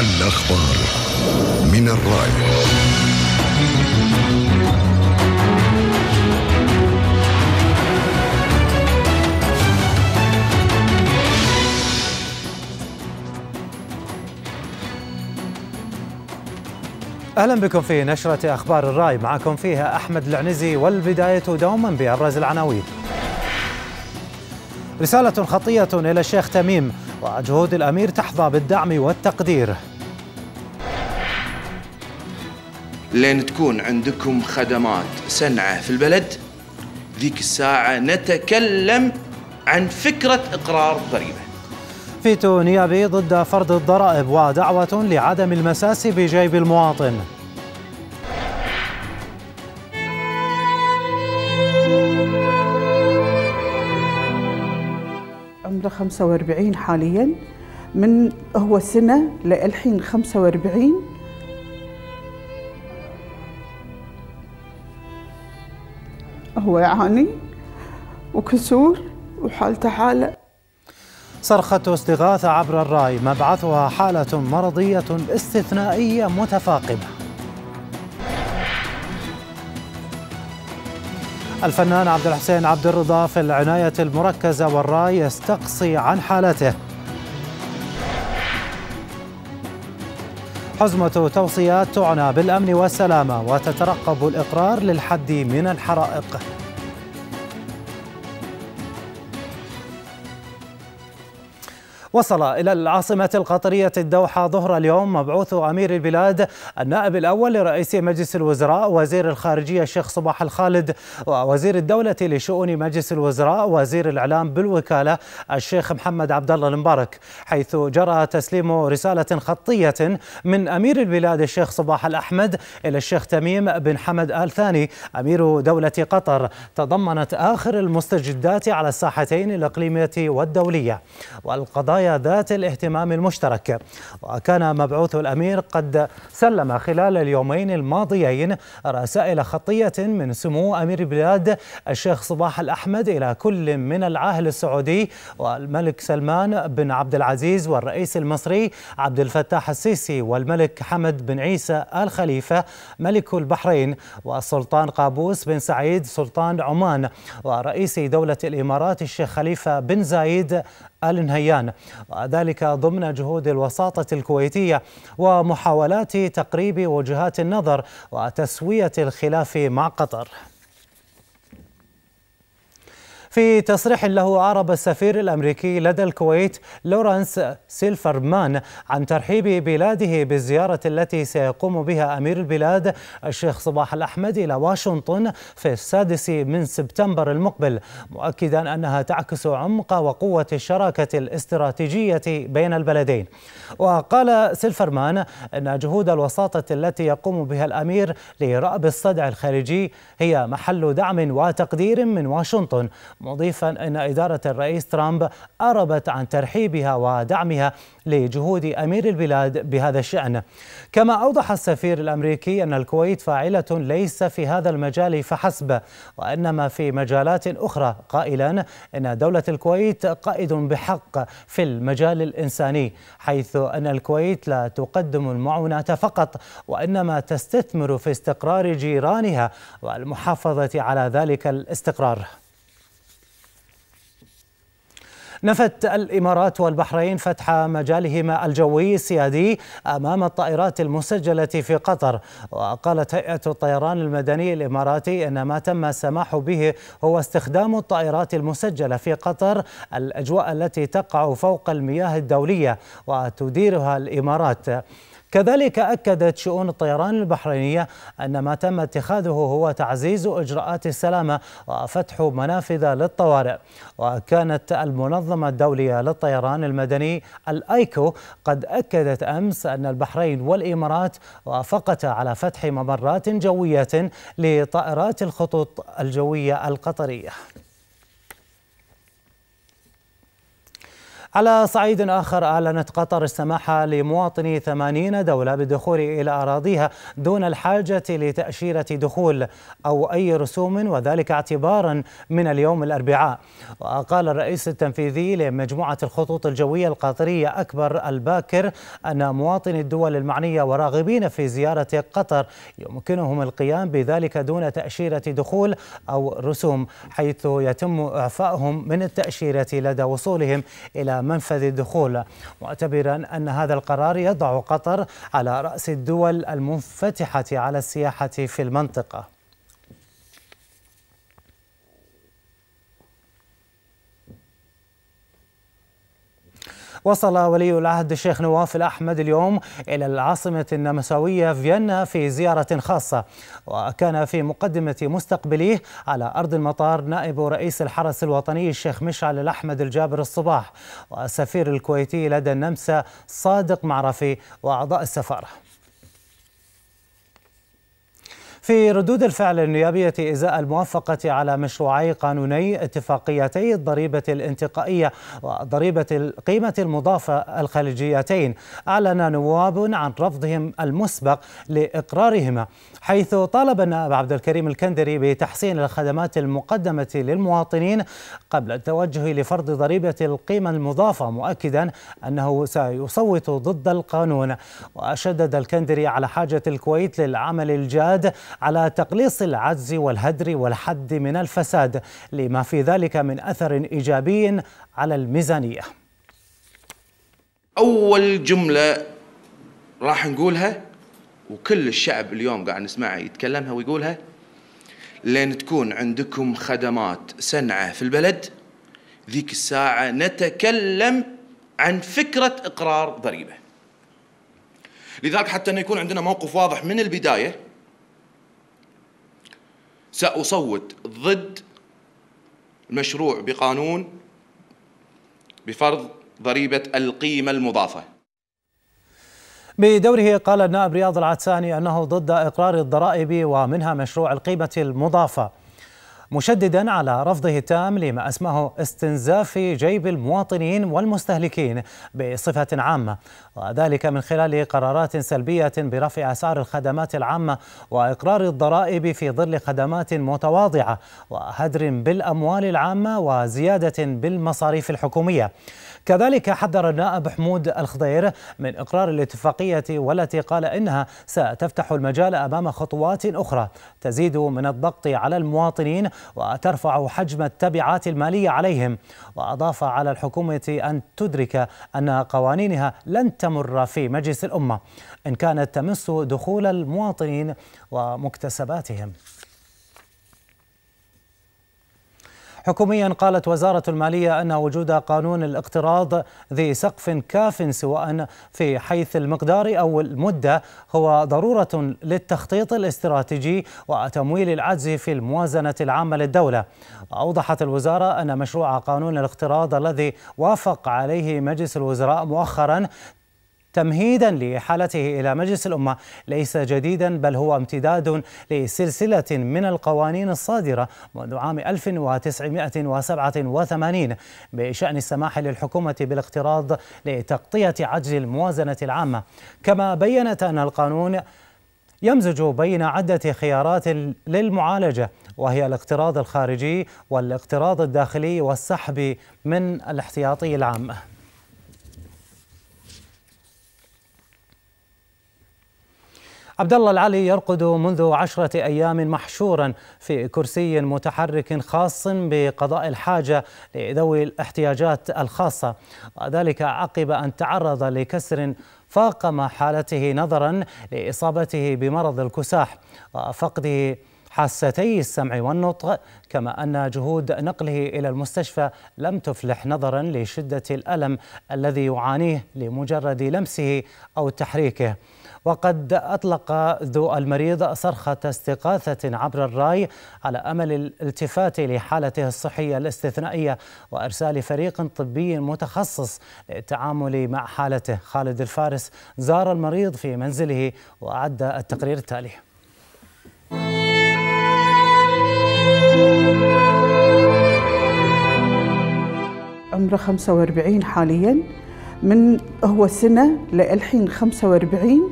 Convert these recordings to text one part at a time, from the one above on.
الأخبار من الراي. أهلا بكم في نشرة أخبار الراي، معكم فيها أحمد العنزي، والبداية دوما بأبرز العناوين. رسالة خطية إلى الشيخ تميم، وجهود الأمير تحظى بالدعم والتقدير. لين تكون عندكم خدمات سنعة في البلد، ذيك الساعة نتكلم عن فكرة إقرار ضريبة. فيتو نيابي ضد فرض الضرائب ودعوة لعدم المساس بجيب المواطن. عمره 45 حاليا، من هو سنة للحين 45. هو يعاني وكسور وحالته حالة. صرخة استغاثة عبر الراي، مبعثها حالة مرضية استثنائية متفاقمة. الفنان عبد الحسين عبد الرضا في العناية المركزة، والراي يستقصي عن حالته. حزمة توصيات تعنى بالأمن والسلامة وتترقب الإقرار للحد من الحرائق. وصل إلى العاصمة القطرية الدوحة ظهر اليوم مبعوث أمير البلاد النائب الأول لرئيس مجلس الوزراء وزير الخارجية الشيخ صباح الخالد، ووزير الدولة لشؤون مجلس الوزراء وزير الإعلام بالوكالة الشيخ محمد عبد الله المبارك، حيث جرى تسليم رسالة خطية من أمير البلاد الشيخ صباح الأحمد إلى الشيخ تميم بن حمد آل ثاني أمير دولة قطر، تضمنت آخر المستجدات على الساحتين الإقليمية والدولية والقضايا ذات الاهتمام المشترك. وكان مبعوث الأمير قد سلم خلال اليومين الماضيين رسائل خطية من سمو أمير البلاد الشيخ صباح الأحمد إلى كل من العاهل السعودي والملك سلمان بن عبد العزيز والرئيس المصري عبد الفتاح السيسي والملك حمد بن عيسى آل خليفة ملك البحرين والسلطان قابوس بن سعيد سلطان عمان ورئيس دولة الإمارات الشيخ خليفة بن زايد آل نهيان، وذلك ضمن جهود الوساطة الكويتية ومحاولات تقريب وجهات النظر وتسوية الخلاف مع قطر. في تصريح له أعرب السفير الأمريكي لدى الكويت لورانس سيلفرمان عن ترحيب بلاده بالزيارة التي سيقوم بها أمير البلاد الشيخ صباح الأحمد إلى واشنطن في 6 سبتمبر المقبل، مؤكدا أنها تعكس عمق وقوة الشراكة الاستراتيجية بين البلدين. وقال سيلفرمان أن جهود الوساطة التي يقوم بها الأمير لرأب الصدع الخارجي هي محل دعم وتقدير من واشنطن، مضيفا أن إدارة الرئيس ترامب أعربت عن ترحيبها ودعمها لجهود أمير البلاد بهذا الشأن. كما أوضح السفير الأمريكي أن الكويت فاعلة ليس في هذا المجال فحسب، وإنما في مجالات أخرى، قائلا أن دولة الكويت قائد بحق في المجال الإنساني، حيث أن الكويت لا تقدم المعونات فقط، وإنما تستثمر في استقرار جيرانها والمحافظة على ذلك الاستقرار. نفت الإمارات والبحرين فتح مجالهما الجوي السيادي أمام الطائرات المسجلة في قطر. وقالت هيئة الطيران المدني الإماراتي أن ما تم السماح به هو استخدام الطائرات المسجلة في قطر الأجواء التي تقع فوق المياه الدولية وتديرها الإمارات. كذلك أكدت شؤون الطيران البحرينية أن ما تم اتخاذه هو تعزيز إجراءات السلامة وفتح منافذ للطوارئ. وكانت المنظمة الدولية للطيران المدني الآيكو قد أكدت أمس أن البحرين والإمارات وافقتا على فتح ممرات جوية لطائرات الخطوط الجوية القطرية. على صعيد آخر، أعلنت قطر السماح لمواطني 80 دولة بالدخول إلى أراضيها دون الحاجة لتأشيرة دخول أو أي رسوم، وذلك اعتبارا من اليوم الأربعاء. وقال الرئيس التنفيذي لمجموعة الخطوط الجوية القطرية أكبر الباكر أن مواطني الدول المعنية وراغبين في زيارة قطر يمكنهم القيام بذلك دون تأشيرة دخول أو رسوم، حيث يتم إعفائهم من التأشيرة لدى وصولهم إلى منفذ الدخول، معتبرا أن هذا القرار يضع قطر على رأس الدول المنفتحة على السياحة في المنطقة. وصل ولي العهد الشيخ نواف الأحمد اليوم إلى العاصمة النمساوية فيينا في زيارة خاصة، وكان في مقدمة مستقبليه على أرض المطار نائب رئيس الحرس الوطني الشيخ مشعل الأحمد الجابر الصباح، والسفير الكويتي لدى النمسا صادق معرفي، وأعضاء السفارة. في ردود الفعل النيابية إزاء الموافقة على مشروعي قانوني اتفاقيتي الضريبة الانتقائية وضريبة القيمة المضافة الخليجيتين، أعلن نواب عن رفضهم المسبق لإقرارهما، حيث طالب النائب عبد الكريم الكندري بتحسين الخدمات المقدمة للمواطنين قبل التوجه لفرض ضريبة القيمة المضافة، مؤكدا أنه سيصوت ضد القانون. وشدد الكندري على حاجة الكويت للعمل الجاد على تقليص العجز والهدر والحد من الفساد، لما في ذلك من أثر إيجابي على الميزانية. أول جملة راح نقولها وكل الشعب اليوم قاعد نسمعها يتكلمها ويقولها: لين تكون عندكم خدمات سنعة في البلد ذيك الساعة نتكلم عن فكرة إقرار ضريبة. لذلك حتى أن يكون عندنا موقف واضح من البداية، سأصوت ضد المشروع بقانون بفرض ضريبة القيمة المضافة. بدوره قال النائب رياض العتساني أنه ضد إقرار الضرائب ومنها مشروع القيمة المضافة، مشددا على رفضه التام لما اسمه استنزاف جيب المواطنين والمستهلكين بصفة عامة، وذلك من خلال قرارات سلبية برفع أسعار الخدمات العامة وإقرار الضرائب في ظل خدمات متواضعة وهدر بالأموال العامة وزيادة بالمصاريف الحكومية. كذلك حذر النائب حمود الخضير من إقرار الاتفاقية، والتي قال إنها ستفتح المجال أمام خطوات أخرى تزيد من الضغط على المواطنين وترفع حجم التبعات المالية عليهم. وأضاف على الحكومة أن تدرك أن قوانينها لن تمر في مجلس الأمة إن كانت تمس دخول المواطنين ومكتسباتهم. حكوميا، قالت وزارة المالية أن وجود قانون الاقتراض ذي سقف كاف سواء في حيث المقدار أو المدة هو ضرورة للتخطيط الاستراتيجي وتمويل العجز في الموازنة العامة للدولة. أوضحت الوزارة أن مشروع قانون الاقتراض الذي وافق عليه مجلس الوزراء مؤخرا تمهيدا لإحالته إلى مجلس الأمة ليس جديدا، بل هو امتداد لسلسلة من القوانين الصادرة منذ عام 1987 بشأن السماح للحكومة بالاقتراض لتغطية عجز الموازنة العامة. كما بيّنت أن القانون يمزج بين عدة خيارات للمعالجة، وهي الاقتراض الخارجي والاقتراض الداخلي والسحب من الاحتياطي العام. عبد الله العلي يرقد منذ 10 أيام محشورا في كرسي متحرك خاص بقضاء الحاجة لذوي الاحتياجات الخاصة، وذلك عقب أن تعرض لكسر فاقم حالته نظرا لإصابته بمرض الكساح وفقده حاستي السمع والنطق، كما أن جهود نقله إلى المستشفى لم تفلح نظرا لشدة الألم الذي يعانيه لمجرد لمسه أو تحريكه. وقد أطلق ذو المريض صرخة استغاثة عبر الراي على أمل الالتفات لحالته الصحية الاستثنائية وإرسال فريق طبي متخصص للتعامل مع حالته. خالد الفارس زار المريض في منزله وأعد التقرير التالي. عمره 45 حالياً، من هو سنة للحين 45.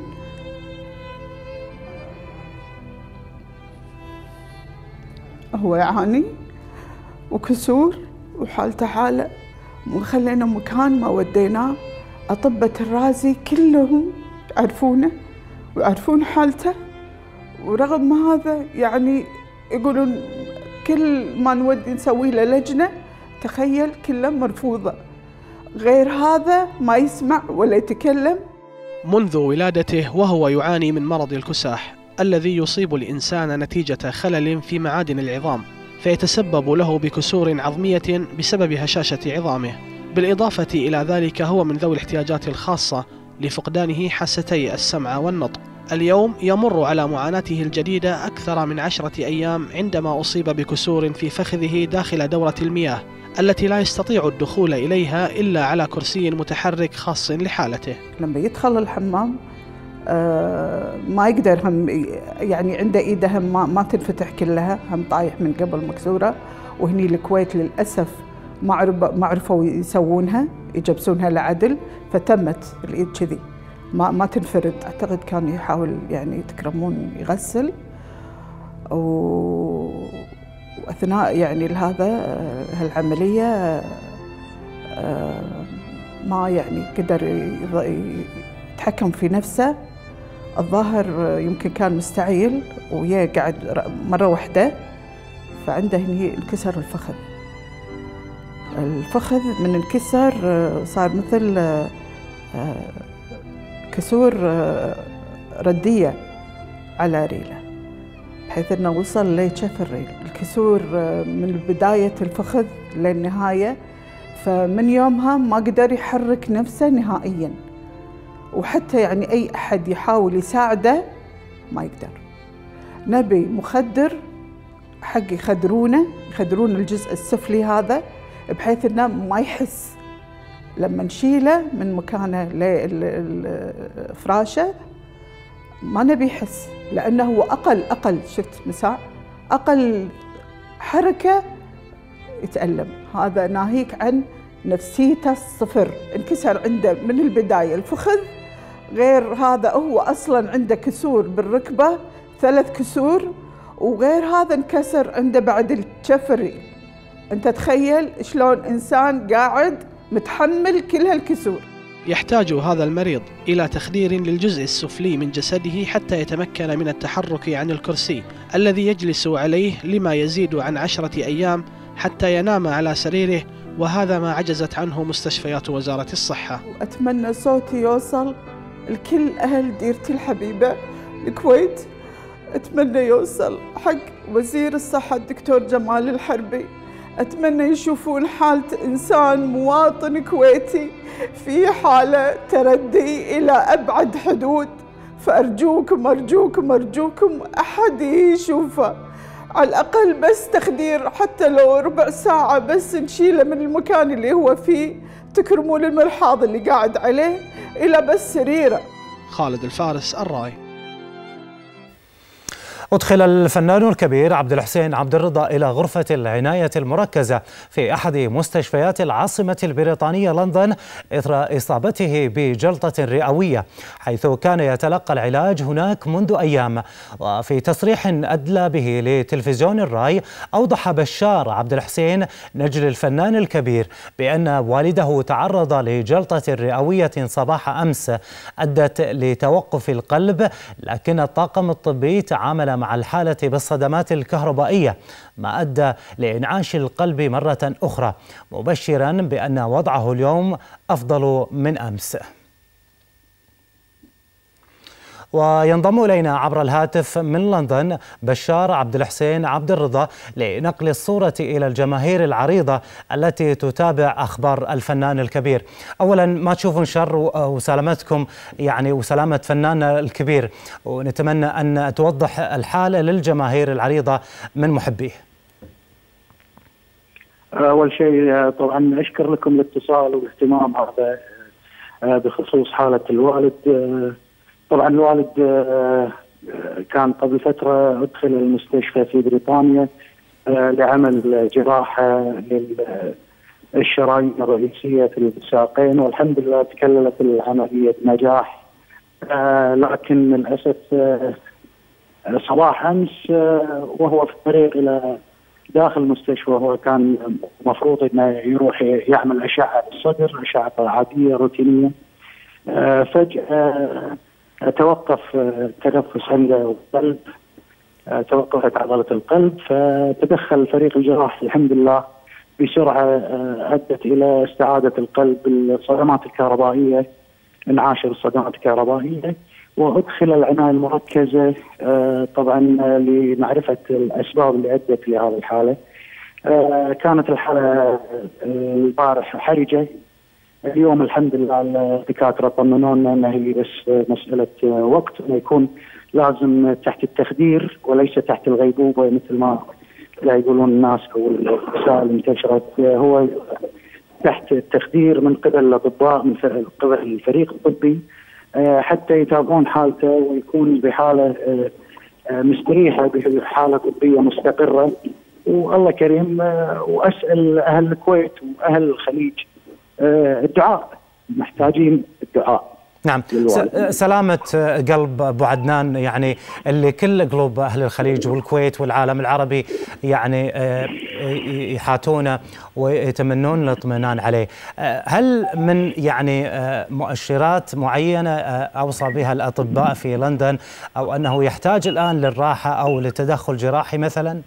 هو يعاني وكسور وحالته حالة، وخلينا مكان ما وديناه. أطباء الرازي كلهم يعرفونه ويعرفون حالته، ورغم هذا يعني يقولون كل ما نودي نسوي له لجنة، تخيل كله مرفوضة. غير هذا ما يسمع ولا يتكلم. منذ ولادته وهو يعاني من مرض الكساح الذي يصيب الإنسان نتيجة خلل في معادن العظام، فيتسبب له بكسور عظمية بسبب هشاشة عظامه. بالإضافة إلى ذلك هو من ذوي الاحتياجات الخاصة لفقدانه حاستي السمع والنطق. اليوم يمر على معاناته الجديدة أكثر من 10 أيام عندما أصيب بكسور في فخذه داخل دورة المياه التي لا يستطيع الدخول إليها إلا على كرسي متحرك خاص لحالته. لما يدخل الحمام ما يقدر، هم يعني عنده ايده ما تنفتح كلها، هم طايح من قبل مكسوره. وهني الكويت للاسف ما عرفوا يسوونها، يجبسونها لعدل، فتمت الايد كذي ما تنفرد. اعتقد كان يحاول يعني تكرمون يغسل، واثناء يعني هذا هالعمليه ما يعني قدر يتحكم في نفسه. الظاهر يمكن كان مستعيل ويا قاعد مرة واحدة، فعنده هني انكسر الفخذ من انكسر صار مثل كسور ردية على ريله، بحيث انه وصل لشف الريل. الكسور من بداية الفخذ للنهاية، فمن يومها ما قدر يحرك نفسه نهائياً، وحتى يعني أي أحد يحاول يساعده ما يقدر. نبي مخدر حق يخدرون الجزء السفلي هذا، بحيث إنه ما يحس. لما نشيله من مكانه للفراشة ما نبي يحس، لأنه هو أقل شفت مساع، أقل حركة يتألم. هذا ناهيك عن نفسيته الصفر، انكسر عنده من البداية الفخذ. غير هذا هو أصلاً عنده كسور بالركبة، 3 كسور، وغير هذا انكسر عنده بعد الشفري. أنت تخيل شلون إنسان قاعد متحمل كل هالكسور. يحتاج هذا المريض إلى تخدير للجزء السفلي من جسده حتى يتمكن من التحرك عن الكرسي الذي يجلس عليه لما يزيد عن 10 أيام حتى ينام على سريره، وهذا ما عجزت عنه مستشفيات وزارة الصحة. أتمنى صوتي يوصل لكل أهل ديرتي الحبيبة الكويت، أتمنى يوصل حق وزير الصحة الدكتور جمال الحربي. أتمنى يشوفون حالة إنسان مواطن كويتي في حالة تردي إلى أبعد حدود، فأرجوكم أرجوكم أرجوكم أحد يشوفه، على الأقل بس تخدير، حتى لو ربع ساعة بس نشيله من المكان اللي هو فيه، تكرمون المرحاض اللي قاعد عليه إلى بس سريره. خالد الفارس، الراي. أدخل الفنان الكبير عبد الحسين عبد الرضا إلى غرفة العناية المركزة في أحد مستشفيات العاصمة البريطانية لندن إثر إصابته بجلطة رئوية، حيث كان يتلقى العلاج هناك منذ أيام. وفي تصريح أدلى به لتلفزيون الراي، أوضح بشار عبد الحسين نجل الفنان الكبير بأن والده تعرض لجلطة رئوية صباح أمس أدت لتوقف القلب، لكن الطاقم الطبي تعامل مع الحالة بالصدمات الكهربائية ما أدى لإنعاش القلب مرة أخرى، مبشرا بأن وضعه اليوم أفضل من أمس. وينضم إلينا عبر الهاتف من لندن بشار عبد الحسين عبد الرضا لنقل الصورة إلى الجماهير العريضة التي تتابع أخبار الفنان الكبير. أولا ما تشوفون شر وسلامتكم يعني وسلامة فناننا الكبير، ونتمنى أن توضح الحالة للجماهير العريضة من محبيه. أول شيء طبعا أشكر لكم الاتصال والاهتمام هذا بخصوص حالة الوالد. طبعا الوالد كان قبل فترة أدخل المستشفى في بريطانيا لعمل جراحة الشرايين الرئيسية في الساقين، والحمد لله تكللت العملية بنجاح. لكن للأسف صباح أمس وهو في الطريق إلى داخل المستشفى، هو كان مفروض انه يروح يعمل اشعه بالصدر، اشعه عاديه روتينيه. فجاه توقف التنفس عنده والقلب، توقفت عضله القلب، فتدخل فريق الجراح الحمد لله بسرعه، ادت الى استعاده القلب بالصدمات الكهربائيه، انعاش الصدمات الكهربائيه، وادخل العنايه المركزه طبعا لمعرفه الاسباب اللي ادت لهذه الحاله. كانت الحاله البارح حرجه، اليوم الحمد لله الدكاتره طمنونا ان هي بس مساله وقت، انه يكون لازم تحت التخدير وليس تحت الغيبوبه مثل ما لا يقولون الناس او الرسائل انتشرت. هو تحت التخدير من قبل الاطباء، من قبل الفريق الطبي، حتى يتابعون حالته ويكون بحاله مستريحه، بحاله طبيه مستقره. والله كريم، واسال اهل الكويت واهل الخليج الدعاء، محتاجين الدعاء. نعم، سلامة قلب أبو عدنان يعني اللي كل قلوب أهل الخليج والكويت والعالم العربي يعني يحاتونه ويتمنون الاطمئنان عليه. هل من يعني مؤشرات معينة أوصى بها الأطباء في لندن أو أنه يحتاج الآن للراحة أو لتدخل جراحي مثلا؟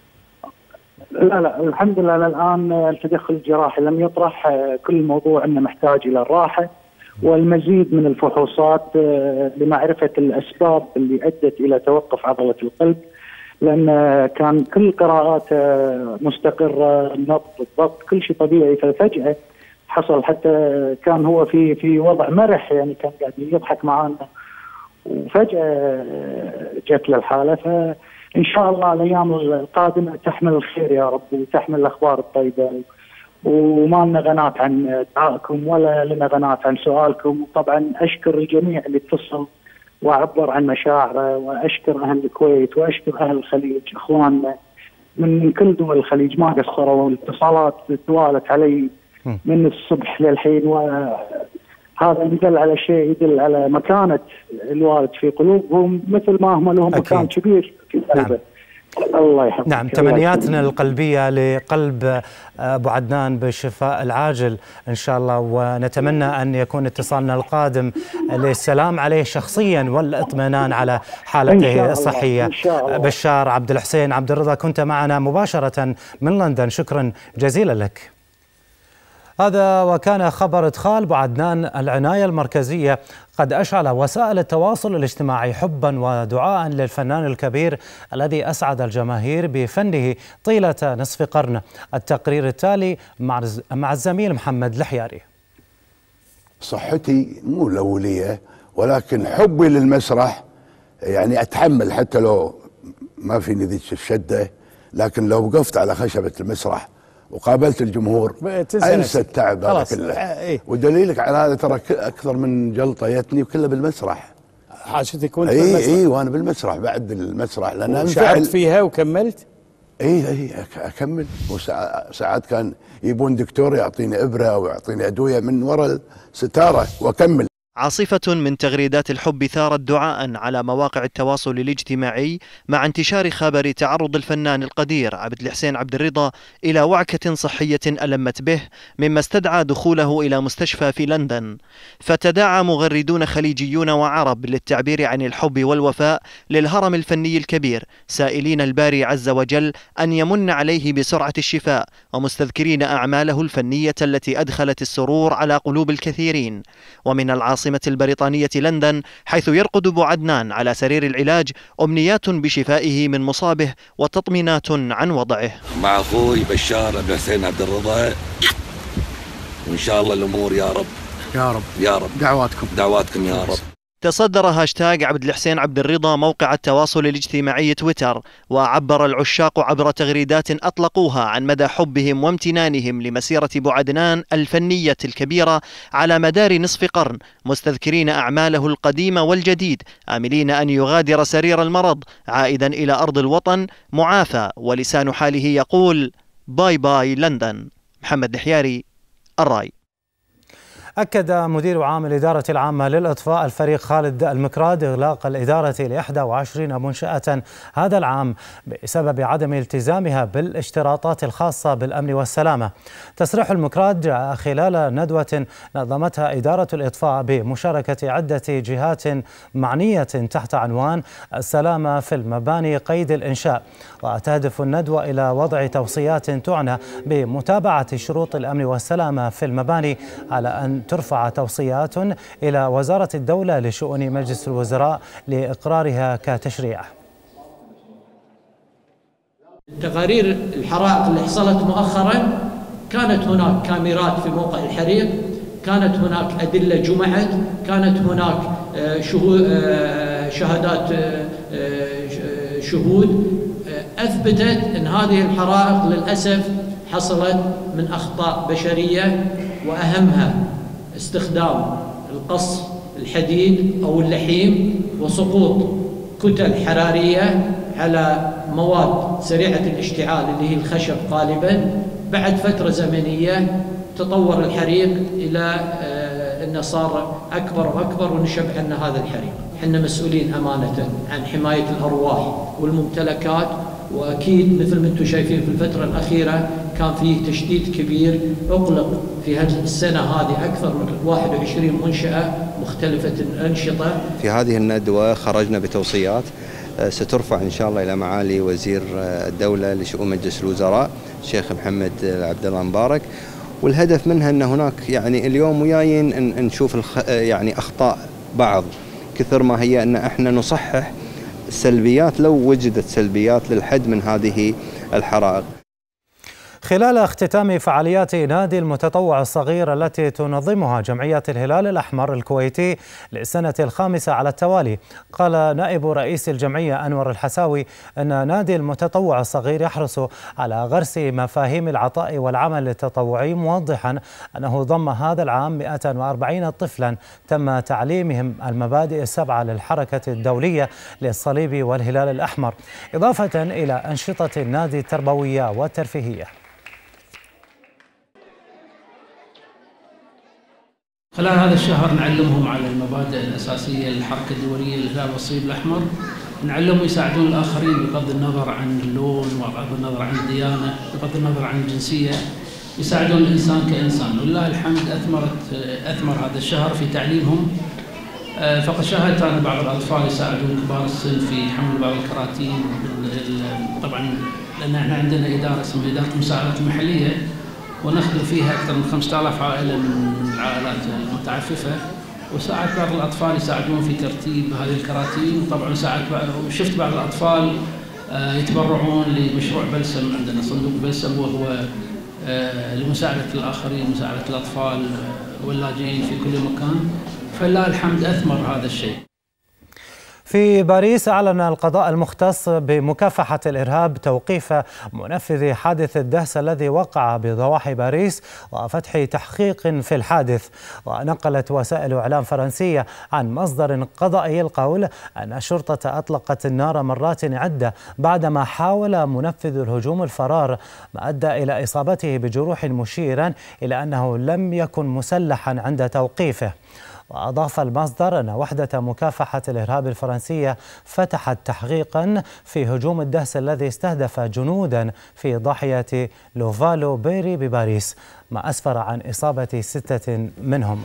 لا الحمد لله الآن التدخل الجراحي لم يطرح، كل الموضوع أنه محتاج إلى الراحة والمزيد من الفحوصات لمعرفة الأسباب اللي أدت إلى توقف عضلة القلب، لأن كان كل قراءات مستقرة، النبض، الضغط، كل شيء طبيعي، ففجأة حصل، حتى كان هو في وضع مرح، يعني كان قاعد يضحك معنا وفجأة جت له الحالة. فإن شاء الله الأيام القادمة تحمل الخير يا رب، وتحمل الأخبار الطيبة، وما لنا غنات عن دعائكم ولا لنا غنات عن سؤالكم. طبعا أشكر الجميع اللي اتصل وعبر عن مشاعره، وأشكر أهل الكويت وأشكر أهل الخليج، إخواننا من كل دول الخليج ما قصروا، والاتصالات توالت علي من الصبح للحين، وهذا يدل على شيء، يدل على مكانة الوالد في قلوبهم، مثل ما هم لهم مكان كبير في قلبه. نعم. الله يحفظك. نعم، تمنياتنا القلبية لقلب أبو عدنان بالشفاء العاجل إن شاء الله، ونتمنى أن يكون اتصالنا القادم للسلام عليه شخصيا والاطمئنان على حالته الصحية. بشار عبد الحسين عبد الرضا، كنت معنا مباشرة من لندن، شكرا جزيلا لك. هذا وكان خبر إدخال أبو عدنان العناية المركزية قد أشعل وسائل التواصل الاجتماعي حبا ودعاء للفنان الكبير الذي أسعد الجماهير بفنه طيلة نصف قرن. التقرير التالي مع الزميل محمد الحياري. صحتي مو الأولية، ولكن حبي للمسرح يعني أتحمل حتى لو ما فيني ذيك الشدة، لكن لو وقفت على خشبة المسرح وقابلت الجمهور انسى التعب هذا كله. ودليلك على هذا ترى اكثر من جلطه جتني وكلها بالمسرح. حاجتك كنت بالمسرح؟ اي وانا بالمسرح، بعد المسرح لان شعرت فيها وكملت؟ اي اكمل. وساعات كان يبون دكتور يعطيني ابره او يعطيني ادويه من وراء الستاره واكمل. عاصفة من تغريدات الحب ثارت دعاء على مواقع التواصل الاجتماعي مع انتشار خبر تعرض الفنان القدير عبد الحسين عبد الرضا إلى وعكة صحية ألمت به، مما استدعى دخوله إلى مستشفى في لندن. فتداعى مغردون خليجيون وعرب للتعبير عن الحب والوفاء للهرم الفني الكبير، سائلين الباري عز وجل أن يمن عليه بسرعة الشفاء، ومستذكرين أعماله الفنية التي أدخلت السرور على قلوب الكثيرين. ومن العاصمة البريطانية لندن، حيث يرقد أبو عدنان على سرير العلاج، أمنيات بشفائه من مصابه وتطمينات عن وضعه. مع أخوي بشار عبد الحسين عبد الرضا، وإن شاء الله الأمور يا رب يا رب يا رب، دعواتكم يا رب. تصدر هاشتاج عبد الحسين عبد الرضا موقع التواصل الاجتماعي تويتر، وعبر العشاق عبر تغريدات أطلقوها عن مدى حبهم وامتنانهم لمسيرة أبو عدنان الفنية الكبيرة على مدار نصف قرن، مستذكرين أعماله القديمة والجديد، آملين أن يغادر سرير المرض عائدا إلى أرض الوطن معافى، ولسان حاله يقول باي باي لندن. محمد الحياري، الرأي. أكد مدير عام الإدارة العامة للإطفاء الفريق خالد المكراد إغلاق الإدارة ل 21 منشأة هذا العام بسبب عدم التزامها بالاشتراطات الخاصة بالأمن والسلامة. تصريح المكراد جاء خلال ندوة نظمتها إدارة الإطفاء بمشاركة عدة جهات معنية تحت عنوان السلامة في المباني قيد الإنشاء، وتهدف الندوة إلى وضع توصيات تعنى بمتابعة شروط الأمن والسلامة في المباني، على أن ترفع توصيات إلى وزارة الدولة لشؤون مجلس الوزراء لإقرارها كتشريع. تقارير الحرائق اللي حصلت مؤخرا كانت هناك كاميرات في موقع الحريق، كانت هناك أدلة جمعت، كانت هناك شهادات شهود أثبتت أن هذه الحرائق للأسف حصلت من أخطاء بشرية، وأهمها استخدام القص الحديد أو اللحيم وسقوط كتل حرارية على مواد سريعة الاشتعال اللي هي الخشب غالبا. بعد فترة زمنية تطور الحريق إلى أنه صار أكبر وأكبر ونشب عنا هذا الحريق. احنا مسؤولين أمانة عن حماية الأرواح والممتلكات، وأكيد مثل ما انتم شايفين في الفترة الأخيرة كان فيه تشديد كبير. أغلق في هذه السنة هذه أكثر من 21 منشأة مختلفة الأنشطة. في هذه الندوة خرجنا بتوصيات سترفع إن شاء الله إلى معالي وزير الدولة لشؤون مجلس الوزراء الشيخ محمد عبد الله مبارك، والهدف منها أن هناك يعني اليوم وياين نشوف يعني أخطاء بعض كثر ما هي أن احنا نصحح السلبيات لو وجدت سلبيات للحد من هذه الحرائق. خلال اختتام فعاليات نادي المتطوع الصغير التي تنظمها جمعية الهلال الأحمر الكويتي للسنة الخامسة على التوالي، قال نائب رئيس الجمعية أنور الحساوي أن نادي المتطوع الصغير يحرص على غرس مفاهيم العطاء والعمل التطوعي، موضحا أنه ضم هذا العام 140 طفلا تم تعليمهم المبادئ السبعة للحركة الدولية للصليب والهلال الأحمر، إضافة إلى أنشطة النادي التربوية والترفيهية. خلال هذا الشهر نعلمهم على المبادئ الأساسية للحركة الدولية للهلال والصليب الأحمر، نعلمهم يساعدون الآخرين بغض النظر عن اللون وبغض النظر عن الديانة بغض النظر عن الجنسية، يساعدون الإنسان كإنسان. ولله الحمد أثمر هذا الشهر في تعليمهم. فقد شاهدت أنا بعض الأطفال يساعدون كبار السن في حمل بعض الكراتين، طبعا لأن احنا عندنا إدارة اسمها إدارة المساعدات المحلية، ونخدم فيها أكثر من 5000 عائلة من العائلات المتعففة، وساعات بعض الأطفال يساعدون في ترتيب هذه الكراتين. وطبعا شفت بعض الأطفال يتبرعون لمشروع بلسم، عندنا صندوق بلسم وهو لمساعدة الآخرين، مساعدة الأطفال واللاجئين في كل مكان. فلله الحمد أثمر هذا الشيء. في باريس أعلن القضاء المختص بمكافحة الإرهاب توقيف منفذ حادث الدهس الذي وقع بضواحي باريس وفتح تحقيق في الحادث. ونقلت وسائل إعلام فرنسية عن مصدر قضائي القول أن الشرطة أطلقت النار مرات عدة بعدما حاول منفذ الهجوم الفرار، ما أدى إلى إصابته بجروح، مشيرا إلى أنه لم يكن مسلحا عند توقيفه. وأضاف المصدر أن وحدة مكافحة الإرهاب الفرنسية فتحت تحقيقا في هجوم الدهس الذي استهدف جنودا في ضاحية لوفالو بيري بباريس، ما أسفر عن إصابة 6 منهم.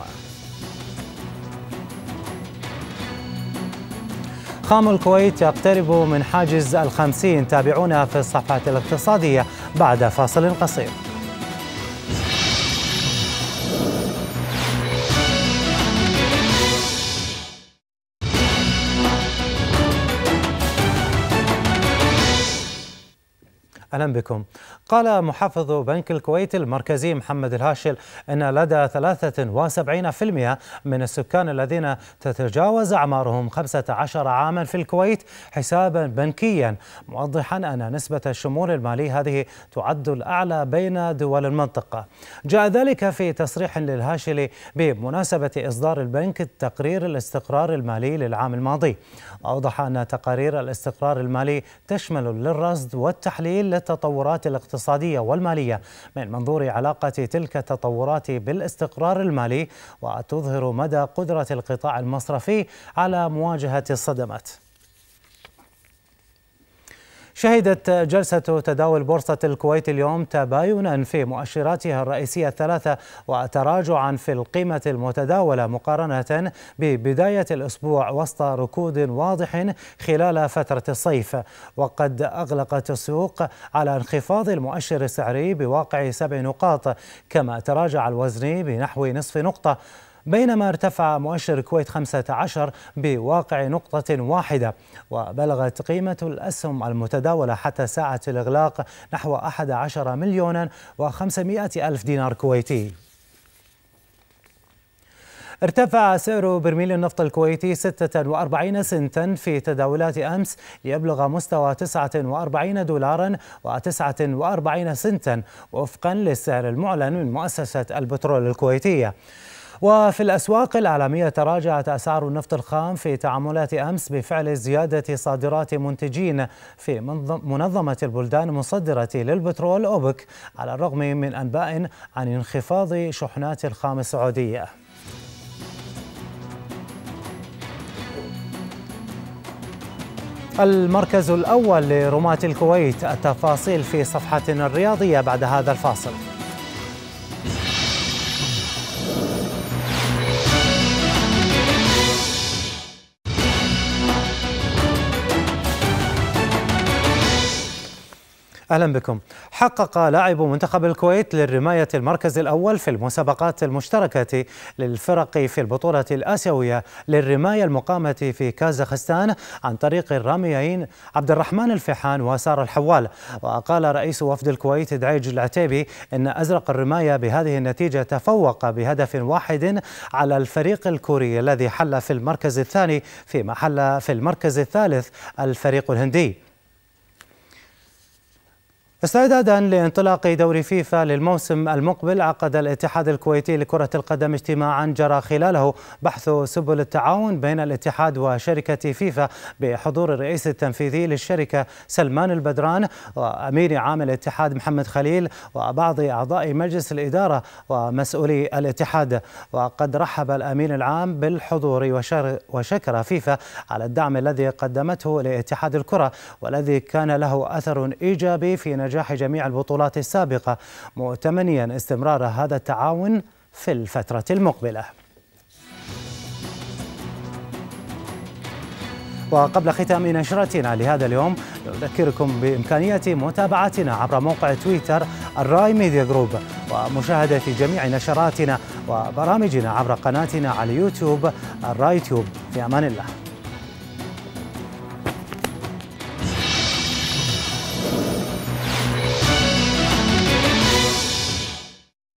خام الكويت يقترب من حاجز 50. تابعونا في الصفحة الاقتصادية بعد فاصل قصير. أهلا بكم. قال محافظ بنك الكويت المركزي محمد الهاشل أن لدى 73% من السكان الذين تتجاوز أعمارهم 15 عاما في الكويت حسابا بنكيا، موضحا أن نسبة الشمول المالي هذه تعد الأعلى بين دول المنطقة. جاء ذلك في تصريح للهاشل بمناسبة إصدار البنك تقرير الاستقرار المالي للعام الماضي. أوضح أن تقارير الاستقرار المالي تشمل للرصد والتحليل التطورات الاقتصادية والمالية من منظور علاقة تلك التطورات بالاستقرار المالي، وتظهر مدى قدرة القطاع المصرفي على مواجهة الصدمات. شهدت جلسة تداول بورصة الكويت اليوم تباينا في مؤشراتها الرئيسية الثلاثة وتراجعا في القيمة المتداولة مقارنة ببداية الأسبوع وسط ركود واضح خلال فترة الصيف، وقد أغلقت السوق على انخفاض المؤشر السعري بواقع 7 نقاط، كما تراجع الوزني بنحو نصف نقطة، بينما ارتفع مؤشر الكويت 15 بواقع نقطة واحدة. وبلغت قيمة الأسهم المتداولة حتى ساعة الإغلاق نحو 11,500,000 دينار كويتي. ارتفع سعر برميل النفط الكويتي 46 سنتا في تداولات أمس ليبلغ مستوى 49 دولارا و49 سنتا وفقا للسعر المعلن من مؤسسة البترول الكويتية. وفي الأسواق العالمية تراجعت أسعار النفط الخام في تعاملات أمس بفعل زيادة صادرات منتجين في منظمة البلدان المصدرة للبترول أوبك، على الرغم من أنباء عن انخفاض شحنات الخام السعودية. المركز الأول لرماة الكويت، التفاصيل في صفحتنا الرياضية بعد هذا الفاصل. أهلا بكم. حقق لاعب منتخب الكويت للرماية المركز الأول في المسابقات المشتركة للفرق في البطولة الآسيوية للرماية المقامة في كازاخستان عن طريق الراميين عبد الرحمن الفيحان وسار الحوال. وقال رئيس وفد الكويت دعيج العتيبي إن أزرق الرماية بهذه النتيجة تفوق بهدف واحد على الفريق الكوري الذي حل في المركز الثاني، فيما حل في المركز الثالث الفريق الهندي. استعدادا لانطلاق دوري فيفا للموسم المقبل، عقد الاتحاد الكويتي لكرة القدم اجتماعا جرى خلاله بحث سبل التعاون بين الاتحاد وشركة فيفا بحضور الرئيس التنفيذي للشركة سلمان البدران وأمير عام الاتحاد محمد خليل وبعض أعضاء مجلس الإدارة ومسؤولي الاتحاد. وقد رحب الأمين العام بالحضور وشكر فيفا على الدعم الذي قدمته لاتحاد الكرة والذي كان له أثر إيجابي في نجاح جميع البطولات السابقة، متمنيا استمرار هذا التعاون في الفترة المقبلة. وقبل ختام نشرتنا لهذا اليوم نذكركم بإمكانية متابعتنا عبر موقع تويتر الراي ميديا جروب، ومشاهدة جميع نشراتنا وبرامجنا عبر قناتنا على يوتيوب الراي تيوب. في أمان الله.